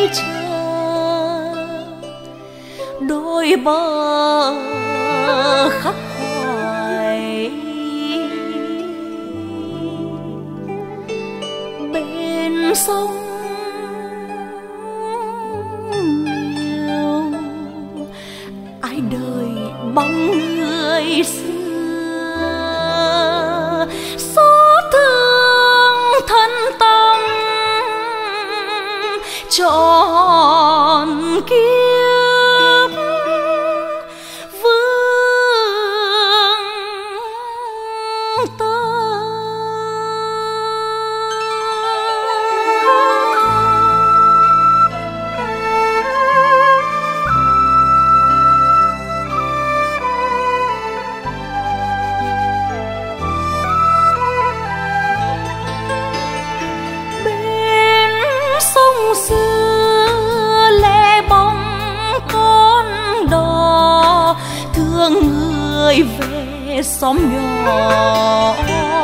chờ đôi bờ khắc khoải bên sông nhiều ai đời bóng người xưa xót thương thân tâm trọn kiếp vương tơ. Bên sông xưa lẻ bóng con đò thương người về xóm nhỏ.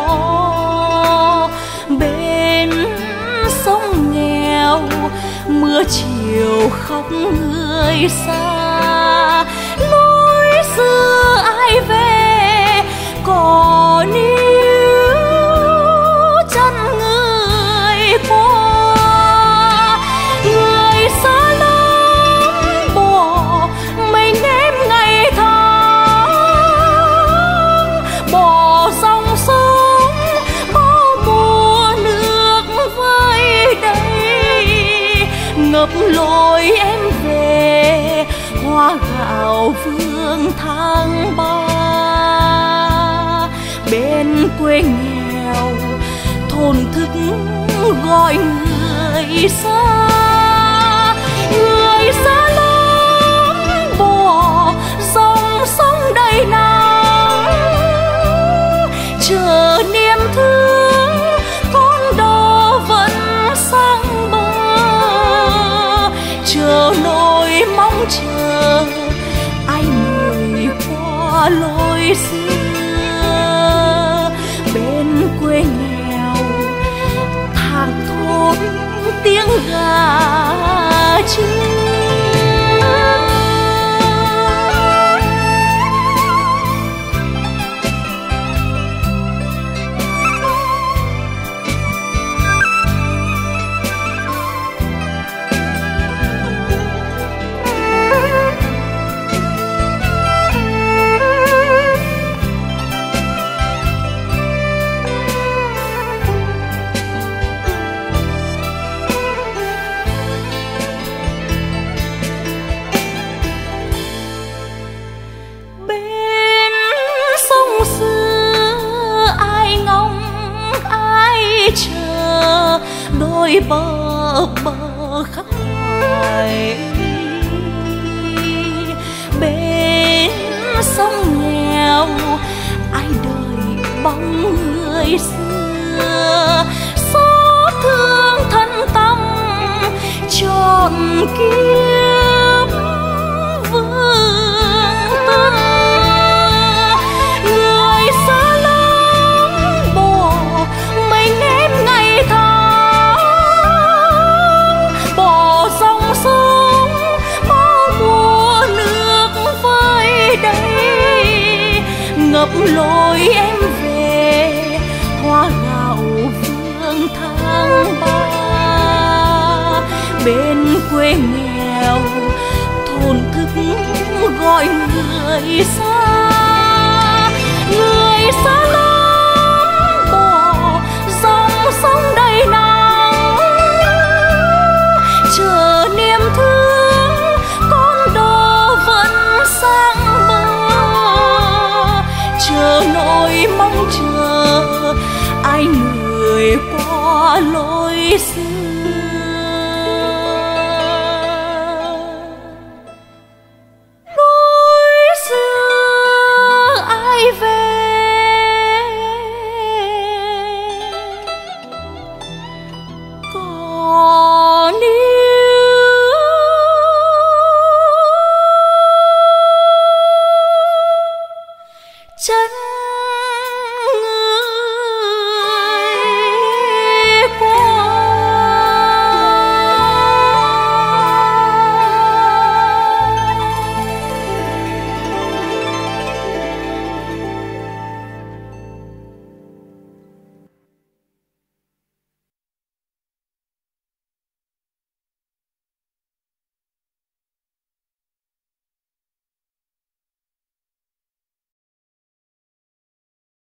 Bên sông nghèo mưa chiều khóc người xa lối xưa ai về có níu chân người qua. Người xa lắm bỏ mình em ngày tháng bỏ dòng sông bao mùa nước vơi đầy ngập lối em về hoa gạo vương tháng ba. Bên quê nghèo thổn thức gọi người xa. Người xa lắm bỏ dòng sông đầy nắng chờ niềm thương con đò vẫn sang bờ chờ nỗi mong chờ ai người qua lối xưa. Bên quê nghèo thang thôn tiếng gà trưa. Chờ đôi bờ khắc khoải bên sông nghèo ai đời bóng người xưa xót thương thân tâm trọn kiếp vương tơ. Người xa lắm bỏ mình em ngày tháng bỏ dòng sông bao mùa nước vơi đầy ngập lối em về hoa gạo vương tháng ba. Bên quê nghèo thổn thức gọi người xa. Người xa lắm bỏ dòng sông đầy nắng chờ niềm thương con đò vẫn sang bờ chờ nỗi mong chờ ai người qua lối xưa. Lối xưa ai về có